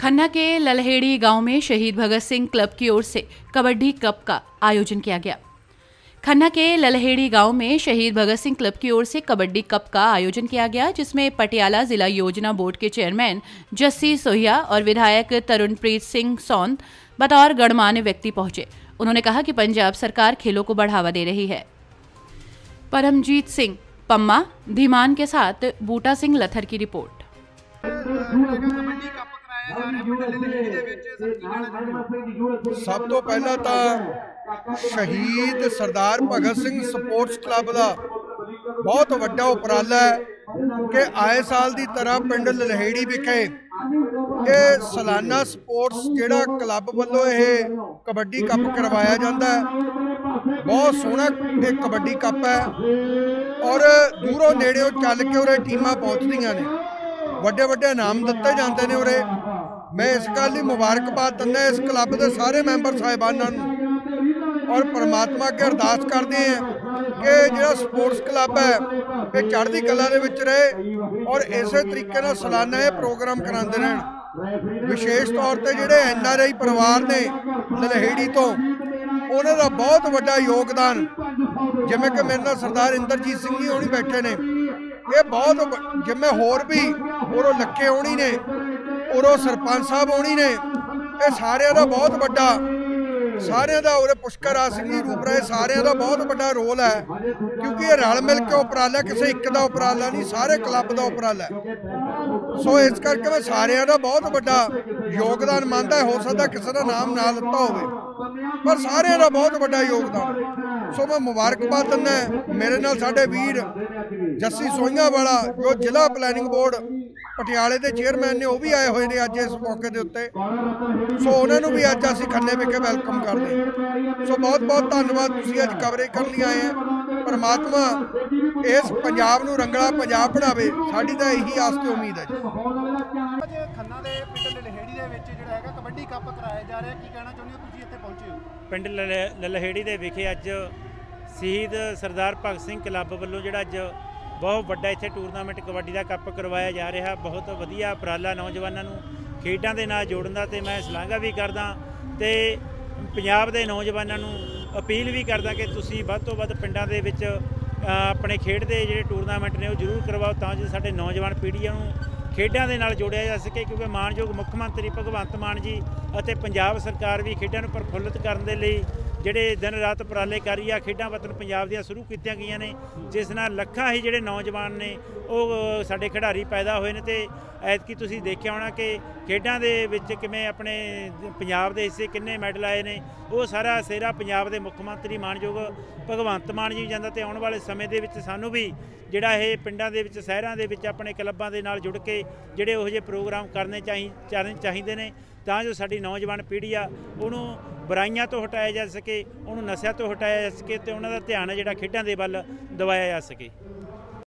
खन्ना के ललहेड़ी गांव में शहीद भगत सिंह क्लब की ओर से कबड्डी कप का आयोजन किया गया। खन्ना के ललहेड़ी गांव में शहीद भगत सिंह क्लब की ओर से कबड्डी कप का आयोजन किया गया, जिसमें पटियाला जिला योजना बोर्ड के चेयरमैन जस्सी सोहिया और विधायक तरुणप्रीत सिंह सौंद बतौर गणमान्य व्यक्ति पहुंचे। उन्होंने कहा कि पंजाब सरकार खेलों को बढ़ावा दे रही है। परमजीत सिंह पम्मा धीमान के साथ बूटा सिंह लथर की रिपोर्ट। सब तो पहला तो शहीद सरदार भगत सिंह स्पोर्ट्स क्लब का बहुत वड्डा उपराला है कि आए साल की तरह पिंड ललहेड़ी विखे ये सालाना स्पोर्ट्स जिहड़ा क्लब वालों ये कबड्डी कप करवाया जाता है। बहुत सोहना एक कबड्डी कप है और दूरों नेड़े चल के उरे टीमां पहुँचदियां ने, वड्डे वड्डे इनाम दिते जाते हैं उरे। मैं इस गल की मुबारकबाद दिंदा इस क्लब के सारे मैंबर साहिबानां नूं और परमात्मा अगे अरदास करते हैं कि जो स्पोर्ट्स क्लब है ये चढ़ती कला दे विच रहे और इस तरीके नाल सालाना ये प्रोग्राम कराते रहन। विशेष तौर पर जोड़े NRI परिवार ने ललहेड़ी तो उन्हों का बहुत वड्डा योगदान, जिवें कि मेरे नाल सरदार इंद्रजीत सिंह जी होनी बैठे ने, ये बहुत जिमें होर भी उरों लखे होनी ने, उरों सरपंच साहब होनी ने, ये सारे का बहुत वड्डा, सारे का उरे पुष्कर राज सिंह जी रूपरा, सारे का बहुत बड़ा रोल है क्योंकि ये रल मिल के उपराला, किसी एक का उपराला नहीं, सारे क्लब का उपराला है। सो इस करके मैं सारे का बहुत बड़ा योगदान मानता है। हो सकता किसी का नाम ना लिता हो पर सारे का बहुत बड़ा योगदान। सो मैं मुबारकबाद दिंदा मेरे नाल साडे वीर जस्सी सोहिया वाला जो जिला प्लैनिंग बोर्ड पटियाले के चेयरमैन ने, वह भी आए हुए हैं अज इस मौके के उत्ते। सो उन्होंने भी अज असीं खन्ने विखे वैलकम करते हैं। सो बहुत बहुत धन्यवाद, तुसीं अज कवरेज करने लिए आए हैं। परमात्मा इस पंजाब नूं रंगला पंजाब बनावे, साडी तां यही आस ते उम्मीद है। खन्ना दे पिंड ललहेड़ी दे विच जिहड़ा हैगा कबड्डी कप कराया जा रहा है, की कहना चाहुंदे हो तुसीं इत्थे पहुंचे हो? पिंड ललहेड़ी दे विखे अज शहीद सरदार भगत सिंह क्लब वालों जिहड़ा अज बहुत बड़ा इत्थे टूरनामेंट कबड्डी का कप करवाया जा रहा। बहुत वधिया उपराला नौजवानों नूं खेडां दे नाल जोड़न दा, ते मैं सलांघा भी करदा ते पंजाब दे नौजवानों नूं अपील भी करदा कि तुसीं वध तों वध पिंडां दे विच अपने खेड दे जिहड़े टूरनामेंट ने वो जरूर करवाओ, तां जो साडे नौजवान पीढ़ियां नूं खेडां दे नाल जोड़िया जा सके। क्योंकि मानयोग मुख मंत्री भगवंत मान जी अते पंजाब सरकार भी खेडां नूं प्रफुल्लित करन दे लई ਜਿਹੜੇ दिन रात उपराले कर रही है। खेडां वतन पंजाब ਦੀਆਂ शुरू कीतियां गईयां ने, जिस नाल ਲੱਖਾਂ ही ਜਿਹੜੇ नौजवान ने ਉਹ ਸਾਡੇ खिडारी पैदा होए ने। ते ਐਤਕੀ ਤੁਸੀਂ ਦੇਖਿਆ ਹੋਣਾ कि खेडां ਦੇ ਵਿੱਚ ਕਿਵੇਂ ਆਪਣੇ पंजाब ਦੇ ਹਿੱਸੇ ਕਿੰਨੇ ਮੈਡਲ ਆਏ ਨੇ। ਉਹ ਸਾਰਾ ਸਿਹਰਾ पंजाब ਦੇ ਮੁੱਖ ਮੰਤਰੀ ਮਾਨਯੋਗ ਭਗਵੰਤ ਮਾਨ ਜੀ ਜਾਂਦਾ। ਤੇ ਆਉਣ ਵਾਲੇ ਸਮੇਂ ਦੇ ਵਿੱਚ ਸਾਨੂੰ ਵੀ ਜਿਹੜਾ ਇਹ ਪਿੰਡਾਂ ਦੇ ਵਿੱਚ ਸ਼ਹਿਰਾਂ ਦੇ ਵਿੱਚ ਆਪਣੇ ਕਲੱਬਾਂ ਦੇ ਨਾਲ ਜੁੜ ਕੇ ਜਿਹੜੇ ਉਹੋ ਜਿਹੇ ਪ੍ਰੋਗਰਾਮ ਕਰਨੇ ਚਾਹੀਦੇ ਨੇ, ਤਾਂ ਜੋ ਸਾਡੀ ਨੌਜਵਾਨ ਪੀੜ੍ਹੀ ਆ ਉਹਨੂੰ बुराइयां तो हटाया जा सके, उन्होंने नशा तो हटाया जा सके, तो उन्होंने ध्यान है जिहड़ा खेडां दे वल दवाया जा सके।